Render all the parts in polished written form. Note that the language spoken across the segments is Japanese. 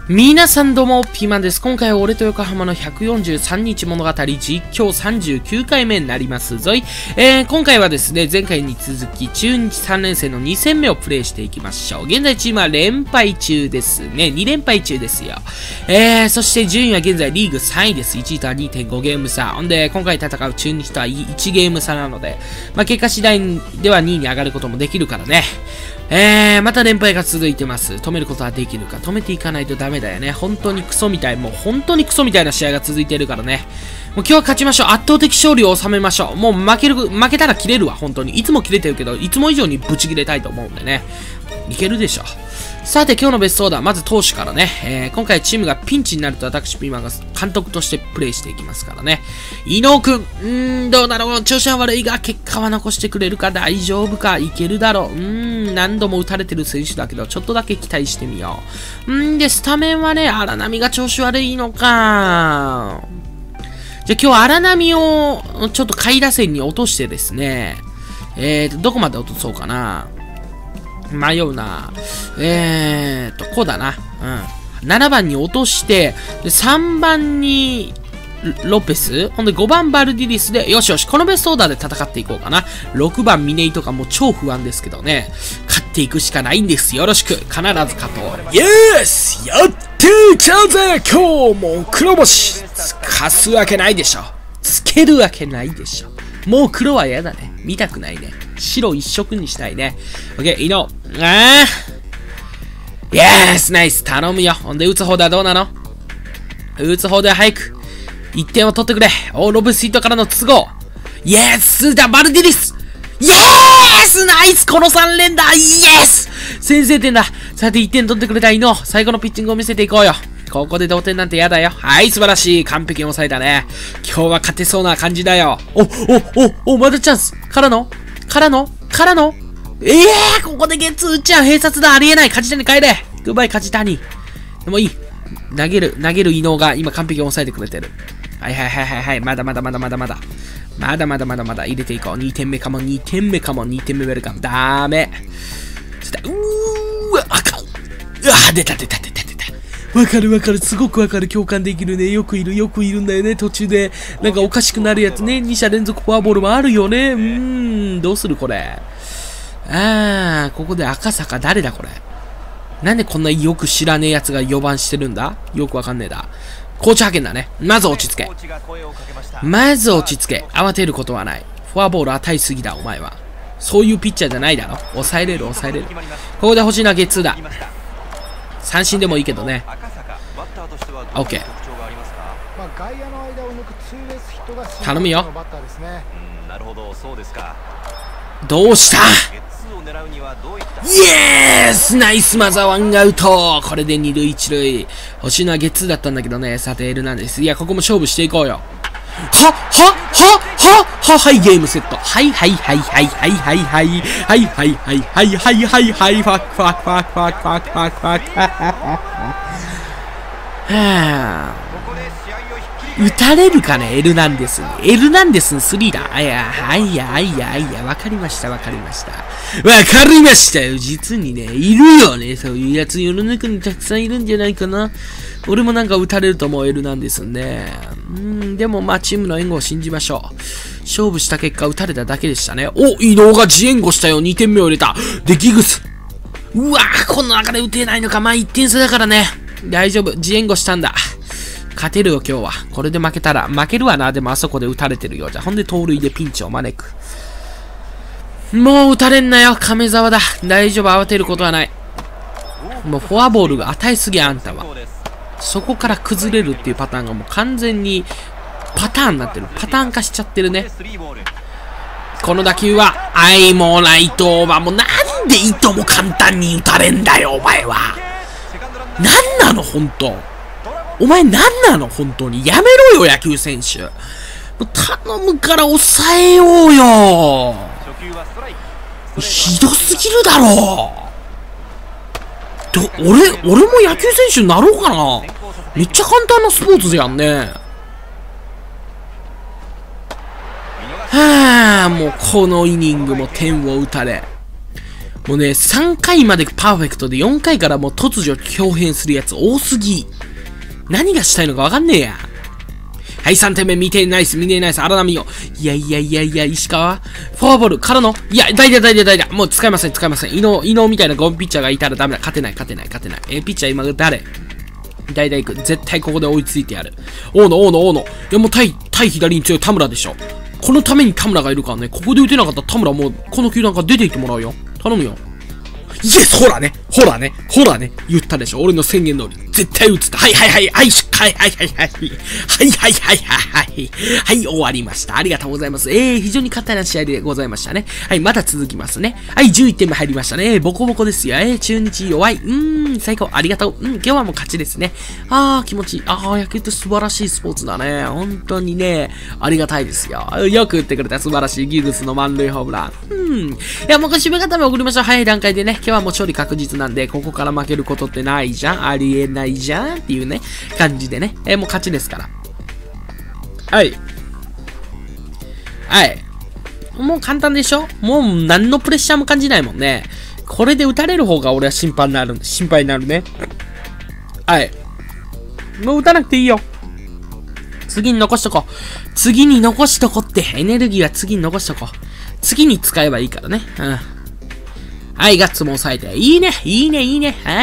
皆さんどうも、ピーマンです。今回は俺と横浜の143日物語実況39回目になりますぞい。今回はですね、前回に続き中日3連戦の2戦目をプレイしていきましょう。現在チームは連敗中ですね。2連敗中ですよ。そして順位は現在リーグ3位です。1位とは 2.5 ゲーム差。ほんで、今回戦う中日とは1ゲーム差なので、結果次第では2位に上がることもできるからね。また連敗が続いてます。止めることはできるか。止めていかないとダメだよね。本当にクソみたい、もう本当にクソみたいな試合が続いてるからね。もう今日は勝ちましょう。圧倒的勝利を収めましょう。もう負けたら切れるわ、本当に。いつも切れてるけど、いつも以上にブチ切れたいと思うんでね。いけるでしょ。さて、今日のベストオーダー、まず投手からね。今回チームがピンチになると私、ピーマンが監督としてプレイしていきますからね。伊野くん、どうだろう。調子は悪いが、結果は残してくれるか、大丈夫か、いけるだろう。何度も打たれてる選手だけど、ちょっとだけ期待してみよう。で、スタメンはね、荒波が調子悪いのか。じゃあ今日荒波を、ちょっと下位打線に落としてですね。どこまで落とそうかな。迷うな。こうだな。7番に落として、で3番にロペス、ほんで5番バルディリスで、よしよし、このベストオーダーで戦っていこうかな。6番ミネイとかも超不安ですけどね。勝っていくしかないんです。よろしく。必ず勝とう。イエスやっていきゃぜ今日も黒星かすわけないでしょ。つけるわけないでしょ。もう黒は嫌だね。見たくないね。白一色にしたいね。オッケー、いいの。イエスナイス頼むよ。ほんで、打つ方ではどうなの？打つ方では早く。1点を取ってくれ。ロブスイートからの都合。イエスだ、バルディリスイエスナイスこの3連打イエス先制点だ。さて1点取ってくれたいの。最後のピッチングを見せていこうよ。ここで同点なんてやだよ。はい、素晴らしい。完璧に抑えたね。今日は勝てそうな感じだよ。まだチャンス。からのここでゲッツー打っちゃう。併殺だ。ありえない。梶谷帰れ。グッバイ梶谷。でもいい。投げる伊能が今完璧に抑えてくれてる。はい。まだ。まだ入れていこう。2点目かも。2点目ウェルカム。ダメ。あかん。出た。わかる。すごくわかる。共感できるね。よくいるんだよね。途中で、なんかおかしくなるやつね。2者連続フォアボールもあるよね。どうするこれ。ここで赤坂誰だこれ。なんでこんなよく知らねえやつが4番してるんだ？よくわかんねえだ。コーチ派遣だね。まず落ち着け。慌てることはない。フォアボール与えすぎだ、お前は。そういうピッチャーじゃないだろ。抑えれる。ここで欲しいのはゲッツーだ。三振でもいいけどね。オッケー。頼むよ。どうしたイエースナイスマザーワンアウト。これで2塁1塁。欲しいのはゲッツーだったんだけどね。さてエルナンデス。いや、ここも勝負していこうよ。はい、ゲームセット。はい。ファク。打たれるかね、エルナンデスに。エルナンデスのスリーだ。わかりましたよ。実にね、いるよね。そういうやつ、世の中にたくさんいるんじゃないかな。俺もなんか打たれると思うエルナンデスね。でもチームの援護を信じましょう。勝負した結果、打たれただけでしたね。伊能が自援護したよ。2点目を入れた。で、ギグス。この中で打てないのか。1点差だからね。大丈夫。自援護したんだ。勝てるよ、今日は。これで負けたら、負けるわな。でもあそこで打たれてるよ。じゃあ、ほんで盗塁でピンチを招く。もう打たれんなよ、亀沢だ。大丈夫、慌てることはない。もうフォアボールが与えすぎ、あんたは。そこから崩れるっていうパターンがもう完全にパターンになってる。パターン化しちゃってるね。この打球は、もうライトオーバー。もうなんで伊藤も簡単に打たれんだよ、お前は。なんなの、ほんと。お前なんなの本当に。やめろよ、野球選手。頼むから抑えようよ。ひどすぎるだろ。俺も野球選手になろうかな。めっちゃ簡単なスポーツやんね。もうこのイニングも点を打たれ。 もうね、3回までパーフェクトで4回からもう突如表変するやつ多すぎ。何がしたいのかわかんねえや。はい、3点目、見てナイス、荒波よ。いや、石川フォアボールからの、いや、代打。もう使いません。伊能みたいなゴンピッチャーがいたらダメだ。勝てない。ピッチャー今誰代打行く。絶対ここで追いついてやる。大野。いや、もう対左に強い田村でしょ。このために田村がいるからね、ここで打てなかったら田村もう、この球団から出ていってもらうよ。頼むよ。イエス、ほらね。言ったでしょ。俺の宣言通り。絶対打つと。はい、終わりました。ありがとうございます。非常に簡単な試合でございましたね。はい、まだ続きますね。はい、11点目入りましたね。ボコボコですよ。中日弱い。最高。ありがとう。今日はもう勝ちですね。気持ちいい。野球って素晴らしいスポーツだね。本当にね、ありがたいですよ。よく打ってくれた素晴らしいギグスの満塁ホームラン。いや、もう締め方も送りましょう。早い段階でね。今日はもう勝利確実なんで、ここから負けることってないじゃん。ありえないじゃんっていうね、感じでね。もう勝ちですから。はい。もう簡単でしょ？もう何のプレッシャーも感じないもんね。これで打たれる方が俺は心配になるね。はい。もう打たなくていいよ。次に残しとこって。エネルギーは次に残しとこう。次に使えばいいからね。はい、ガッツも抑えて。いいね。はい。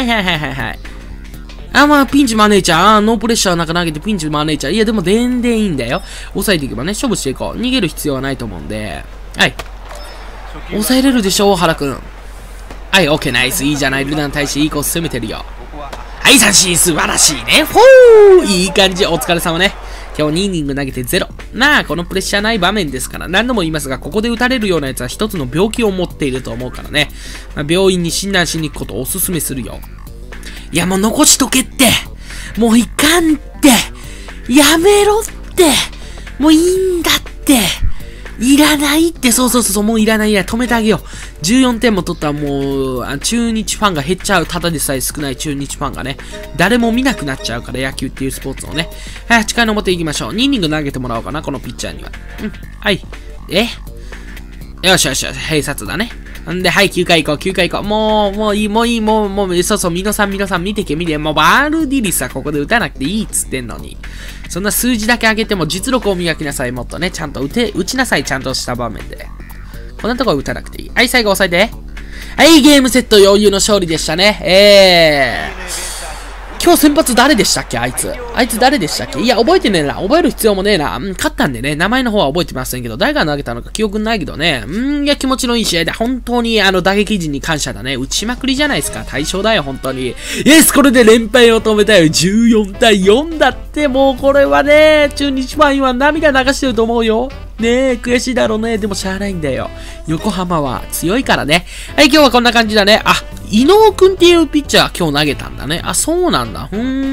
まあ、ピンチ招いちゃう。ノープレッシャーなんか投げてピンチ招いちゃう。いや、でも全然いいんだよ。抑えていけばね、勝負していこう。逃げる必要はないと思うんで。はい。抑えれるでしょ、大原くん。はい、オッケー、ナイス。いいじゃない。ルナに対していいコース攻めてるよ。はい、三振、素晴らしいね。いい感じ。お疲れ様ね。今日2イニング投げて0。まあ、このプレッシャーない場面ですから、何度も言いますが、ここで打たれるようなやつは一つの病気を持っていると思うからね。病院に診断しに行くことをお勧めするよ。いや、もう残しとけって。もういかんって。やめろって。もういいんだって。いらないって。そう、もういらないや。止めてあげよう。14点も取ったらもう、中日ファンが減っちゃう。ただでさえ少ない中日ファンがね。誰も見なくなっちゃうから、野球っていうスポーツをね。はい、8回の表行きましょう。2イニング投げてもらおうかな、このピッチャーには。はい。よし、閉殺だね。んで、はい、9回行こう。もういい、そう、ミノさん、見てけ。もうバルディリスはここで打たなくていいっつってんのに。そんな数字だけ上げても実力を磨きなさい、もっとね。ちゃんと打ちなさい、ちゃんとした場面で。こんなとこは打たなくていい。はい、最後押さえて。はい、ゲームセット余裕の勝利でしたね。今日先発誰でしたっけあいつ誰でしたっけ？いや、覚えてねえな。覚える必要もねえな。勝ったんでね、名前の方は覚えてませんけど、誰が投げたのか記憶ないけどね。いや、気持ちのいい試合で、本当に打撃陣に感謝だね。打ちまくりじゃないですか。大勝だよ、本当に。イエス、これで連敗を止めたよ。14対4だって、もうこれはね、中日ファンは涙流してると思うよ。ねえ、悔しいだろうね。でもしゃあないんだよ。横浜は強いからね。はい、今日はこんな感じだね。伊能くんっていうピッチャー今日投げたんだね。そうなんだ。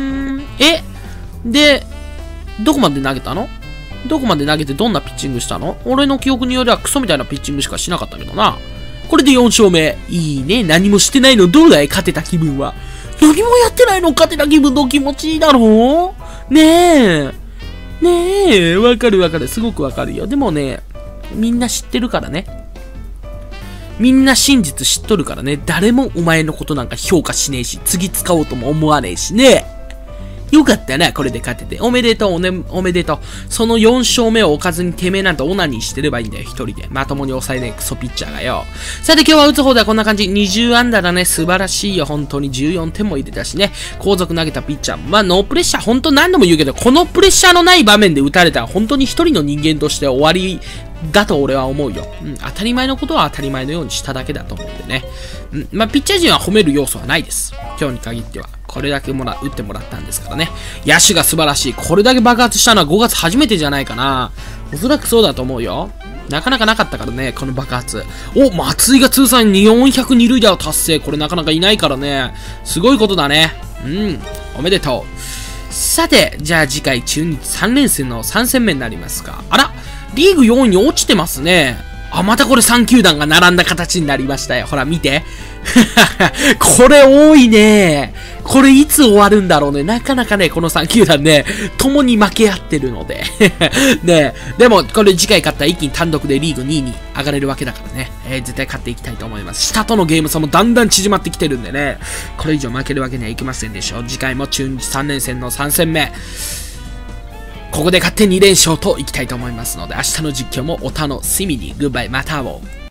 で、どこまで投げたの？どこまで投げてどんなピッチングしたの？俺の記憶によりはクソみたいなピッチングしかしなかったけどな。これで4勝目。いいね。何もしてないのどうだい？勝てた気分は。何もやってないの勝てた気分の気持ちいいだろう？ねえ、わかる。すごくわかるよ。でもね、みんな知ってるからね。みんな真実知っとるからね。誰もお前のことなんか評価しねえし、次使おうとも思わねえしね。よかったな、これで勝てて。おめでとう。その4勝目を置かずにてめえなんてオナニーしてればいいんだよ、一人で。まともに抑えねえクソピッチャーがよ。さて今日は打つ方ではこんな感じ。20安打だね。素晴らしいよ。本当に14点も入れたしね。後続投げたピッチャー。まあ、ノープレッシャー。本当何度も言うけど、このプレッシャーのない場面で打たれたら、本当に一人の人間として終わりだと俺は思うよ。当たり前のことは当たり前のようにしただけだと思うんでね。まあ、ピッチャー陣は褒める要素はないです。今日に限っては。これだけ打ってもらったんですからね。野手が素晴らしい。これだけ爆発したのは5月初めてじゃないかな。おそらくそうだと思うよ。なかなかなかったからね、この爆発。松井が通算402塁打を達成。これなかなかいないからね。すごいことだね。おめでとう。さて、じゃあ次回中日3連戦の3戦目になりますが。リーグ4位に落ちてますね。またこれ3球団が並んだ形になりましたよ。ほら見て。 これ多いね。これいつ終わるんだろうね。なかなかね、この3球団ね、共に負け合ってるので。ね、でも、これ次回勝ったら一気に単独でリーグ2位に上がれるわけだからね。絶対勝っていきたいと思います。下とのゲーム差もだんだん縮まってきてるんでね。これ以上負けるわけにはいきませんでしょう。次回も中日3連戦の3戦目。ここで勝って2連勝といきたいと思いますので、明日の実況もお楽しみに。グッバイ、また会おう。